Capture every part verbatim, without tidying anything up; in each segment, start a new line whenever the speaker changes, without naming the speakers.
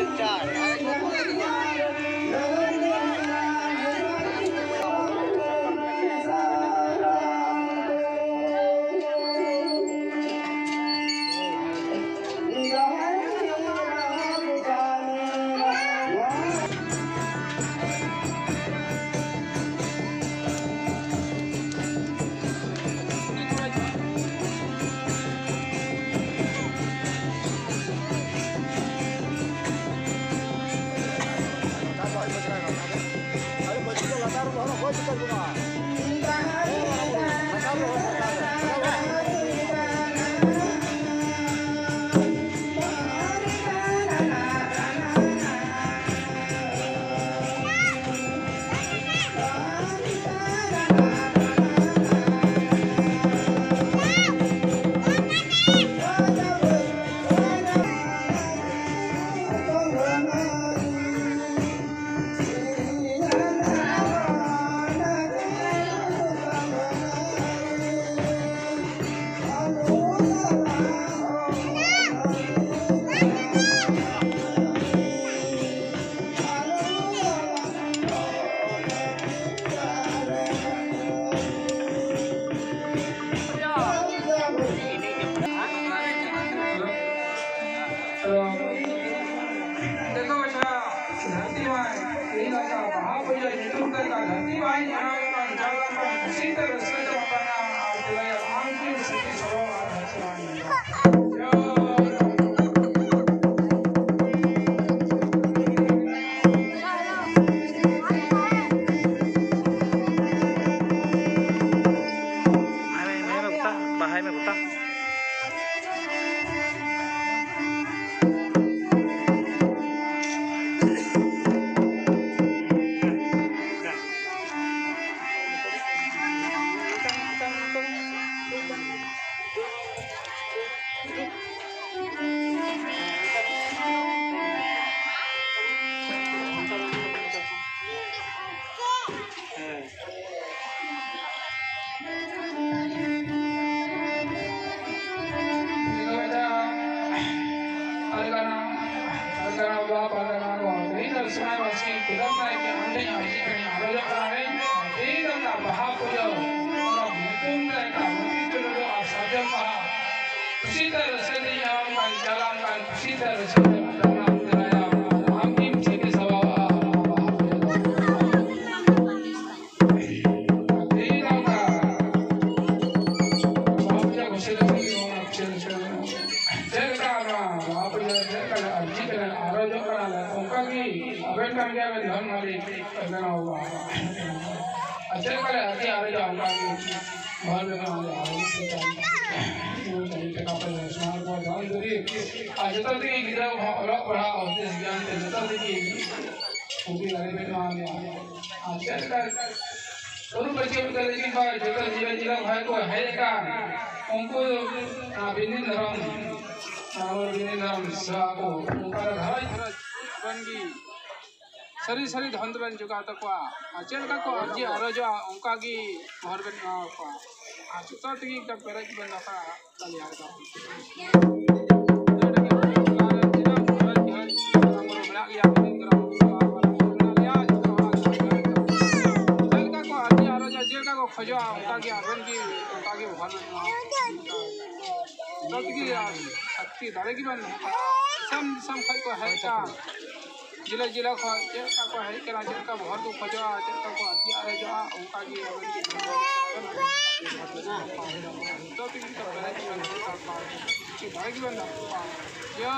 सरी सरी धंध बन चुका था को चल का को जी आरो जो उनका की घर बन को आ चुका तो की का पेरेज बन रहा कल यार का खजो उनका की आवन की उनका की घर बन तो की शक्ति दारे की बन सम सम खल को है का जिला जिला को का को है के राज्य का बहुत को खजो आचर का को आदि आ जो उनका की तो की का बना की बन की दारे की बन यो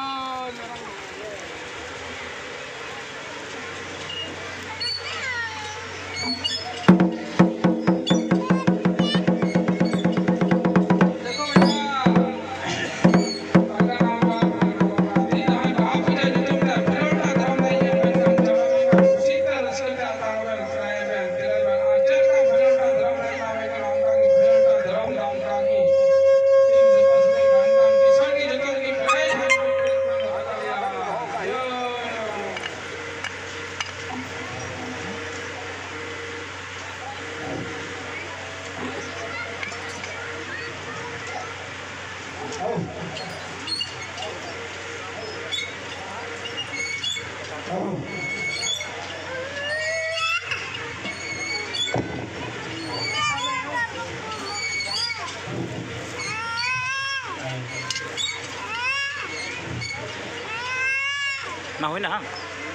Nah, ini hang.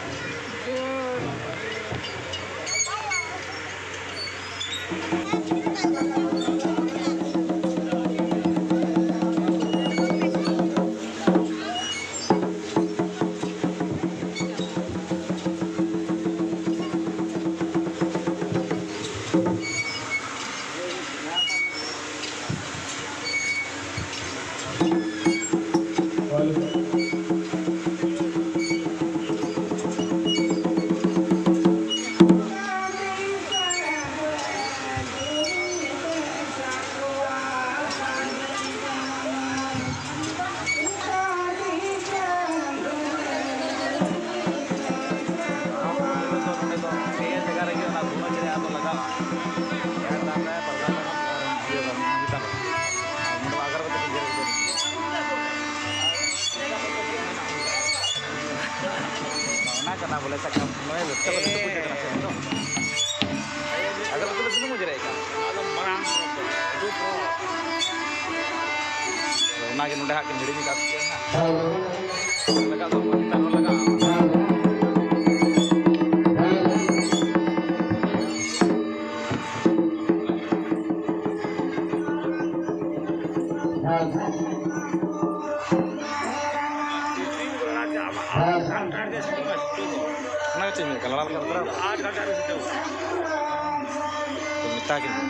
Karena boleh cakap mulai betul betul punya kelas itu. Agar betul betul mau jadi kan. Alam barang itu pro. Nah, kita udah hakin jadi kita sekian lah. Lega tuh kita lega. Kalau lama berapa? Ada ada di situ. Minta gitu.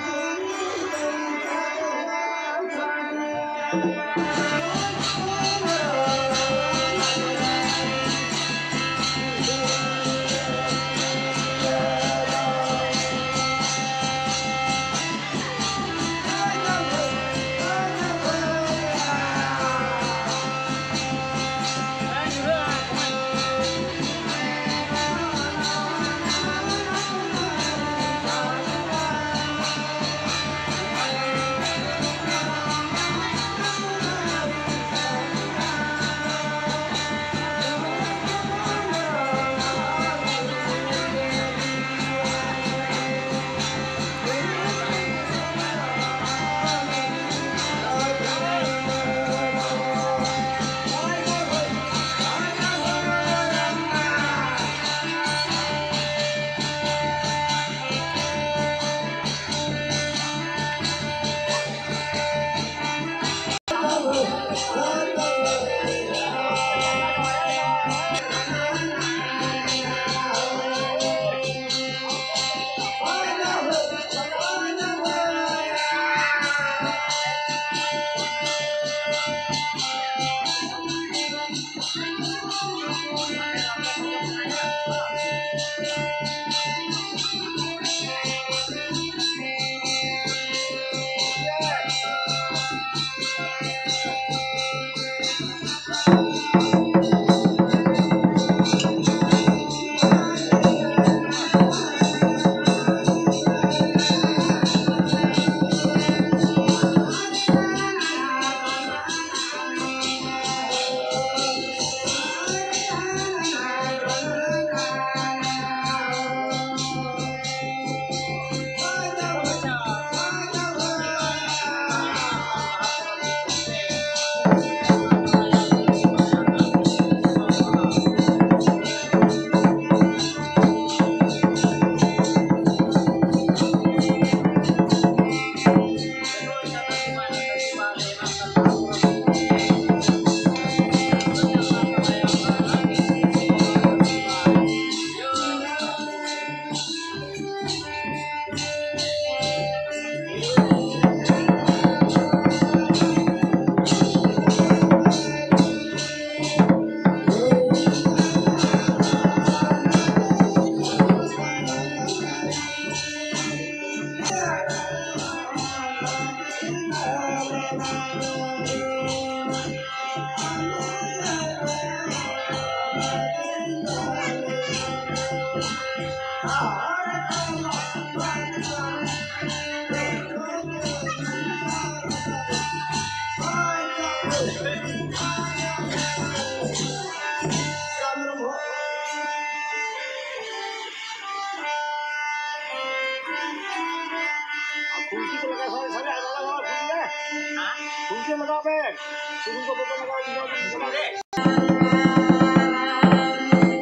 Fungsi lagi, Ben. Fungsi lagi,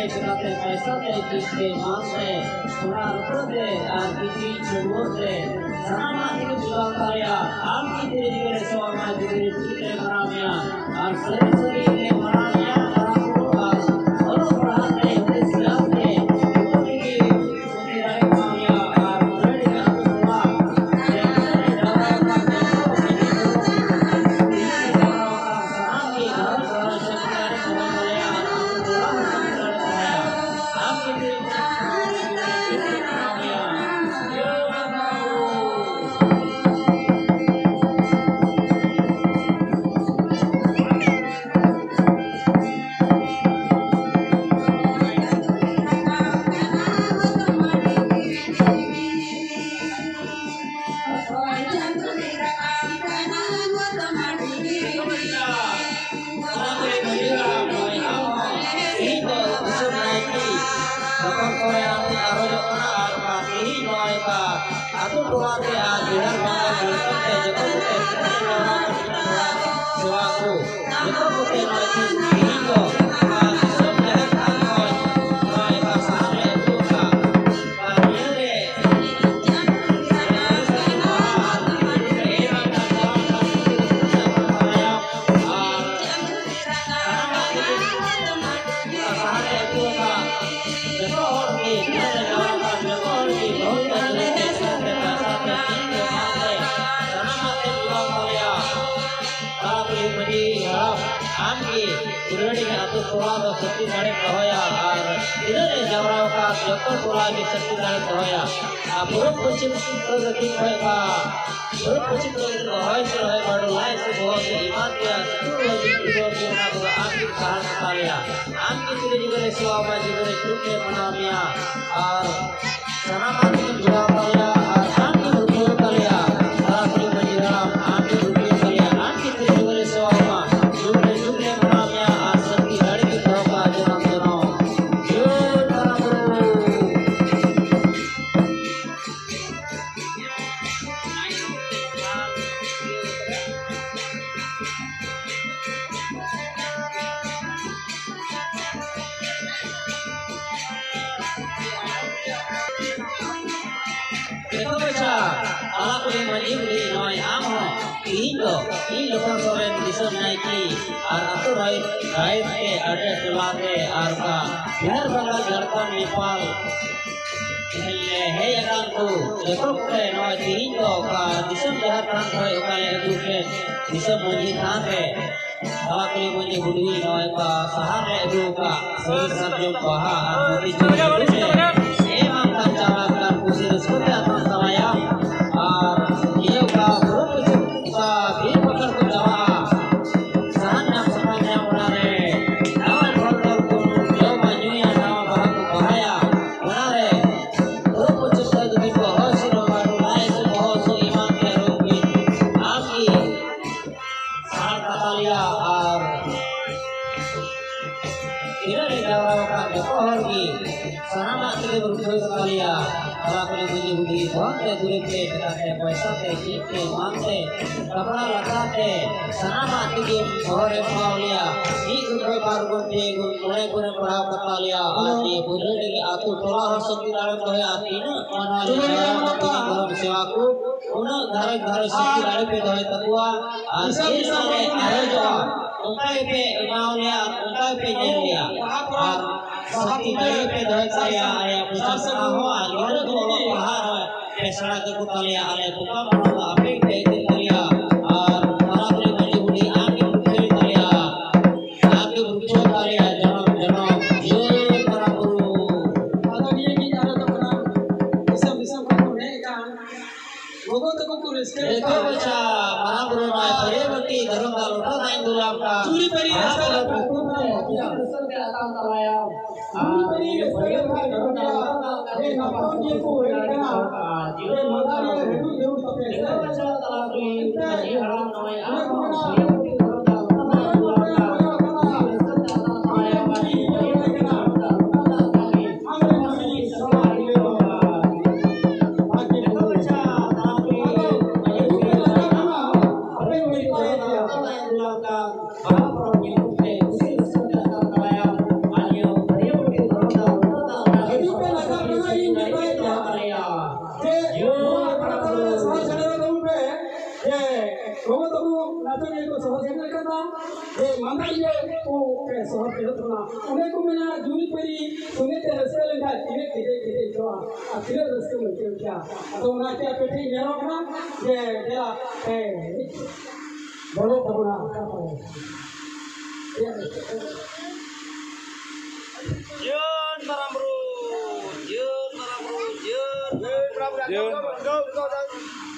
berate पैसा ते चीज के मान से थोड़ा रुपये दे आज की चीज जरूर दे sama itu juga kaya आपकी धीरे धीरे सेवा धीरे धीरे मनामिया और सही सही के मनामिया मनाको और और बढ़ाते हैं सियास के तो की उनकी राय मनामिया और रेडी का हुआ जैसे दादा का शक्ति गाड़ी कहोया और इधर जवराव का जतो टोला की शक्ति गाड़ी कहोया आ पूर्व पश्चिम प्रगति होएगा पूर्व पश्चिम प्रगति होय से होय बड़ लाए से बहुत ईमान के सुर जीवन पूर्ण को आपकी सहायता तालिया आपकी धीरे धीरे सेवा में धीरे धीरे मनामिया और सनातन की जुड़ा तालिया और आपकी रुपये तालिया आपकी मंजिराम आपकी रुपये तालिया आपकी धीरे धीरे सेवा में धीरे धीरे मनामिया और शक्ति गाड़ी की तरफ बिहार बंगाल झारखंड नेपाल है अगान को लेखक के नॉय तीन को का दिसम जहां थान है ओकाले दुके दिसम मंजी थान है आके मंजी बुढ़ी नॉय का सहार है दो का सही सब जो कहा और मोदी जी ए मां का चाला का कुछ इसको क्या था समाया और ये का ग्रुप का भी पकड़ को दवा सहन नाम समाज बना रे पैसा से चीज के मानते कपड़ा लगाते सनामा के घरे पावलिया एक रुपये बार गुंडे गुंडे गुंडे पढ़ा कता लिया आज ये बुढ़े के आतु थोड़ा हो सकती दारत है आती ना मनाली घर सेवा को उन घर घर सकती दारत पे दे तकुआ आज ये सारे आयोजन उनका पे इमाम लिया उनका पे नहीं लिया और सकती दारत पे दे आया आया प्रशासन हो आज घर को बाहर है सड़ा के कुतालिया आले बुका मनो आपे दे दिया और बराबरी बड़ी बड़ी आगे उठे दिया आगे उठो दिया जन्म जन्म ये बराबरू अगर ये की जाने तो बना इसे विषय को नहीं का लोगों तक को रिस्क देखो बच्चा बराबरू में परिवर्ती धर्म का लोटा नहीं दूला का चूरी परी ऐसा को रिजल्ट के आता करवाया चूरी परी परिवर्ती धर्म का अरे ना ये को लेना जीवन माता ने हेतु देव सके है बच्चा तला की ये हराम नय आ
mana dia oh kayak soal itu na udah aku mana juri peri sungai terasa lengkap tidak tidak tidak itu ah tidak terasa macam क्या atau mana dia peti merah kan dia dia eh boleh tahu na apa ya
Jun barang bro, Jun barang bro, Jun. Jun, go go go.